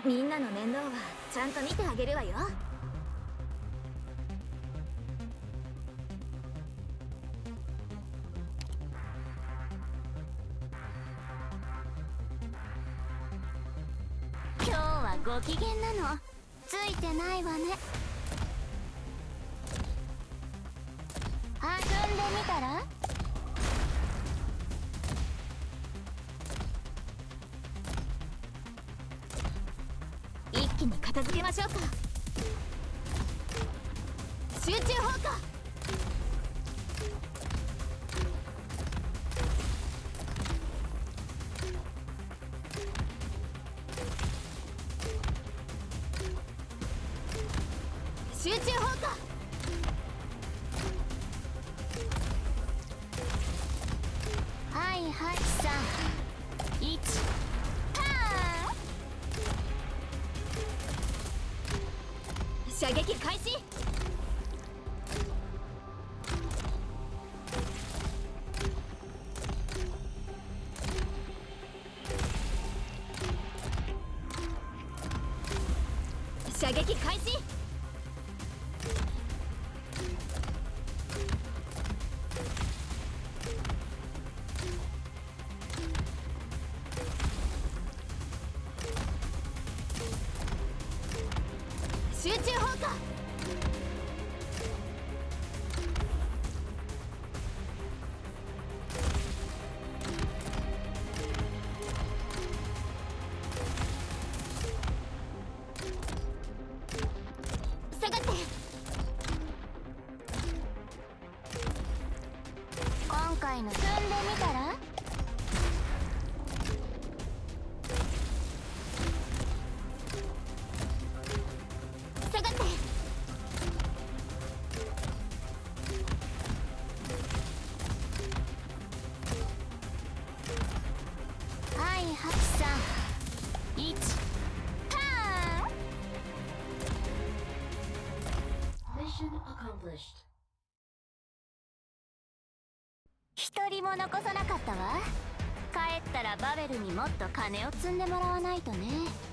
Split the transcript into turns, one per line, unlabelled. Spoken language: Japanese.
みんなの面倒はちゃんと見てあげるわよ。
今日はご機嫌なの。ついてないわね。踏んでみたら。
一気に片付けましょうか。集中砲火。集中砲火。
はいはい、3、1、
射撃開始。射撃開始。集中砲火。下がって。
今回の踏んでみたら。
下がって。
はいはい、3、1、
Mission accomplished.
一人も残さなかったわ。帰ったらバベルにもっと金を積んでもらわないとね。